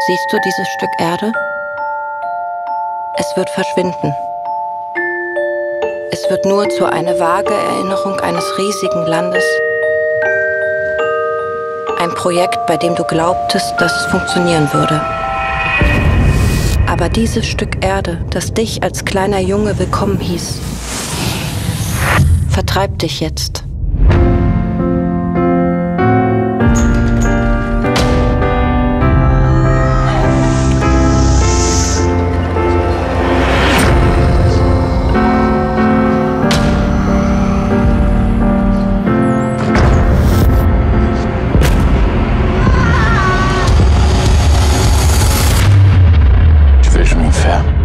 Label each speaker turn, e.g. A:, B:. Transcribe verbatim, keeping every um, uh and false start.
A: Siehst du dieses Stück Erde? Es wird verschwinden. Es wird nur zu einer vage Erinnerung eines riesigen Landes. Ein Projekt, bei dem du glaubtest, dass es funktionieren würde. Aber dieses Stück Erde, das dich als kleiner Junge willkommen hieß, vertreibt dich jetzt.
B: Ich will schon ungefähr.